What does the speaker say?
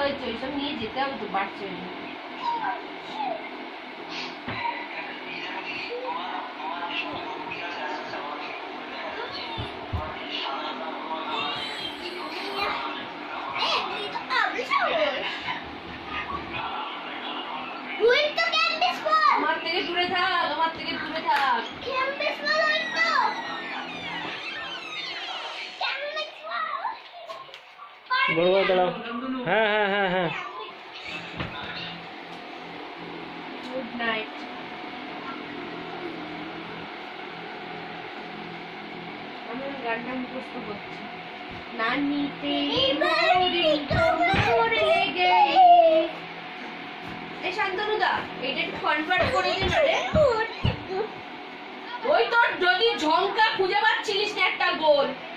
হয়েছে, ওইসব নিয়ে যেতে হবে তো বাচ্চা। আমার থেকে দূরে থাক, আমার থেকে দূরে থাক। বড় বড় দাঁড়াও। হ্যাঁ হ্যাঁ হ্যাঁ হ্যাঁ। Good night. আমি গানটা মুখস্থ করছি। নানি তেরি মোরি তোরে লেগে। এই শান্তনুদা, এটা একটু কনভার্ট করে দে না রে। ওই তোর যদি ঝংকা খুঁজে পাচ্ছিলিস না একটা গোল।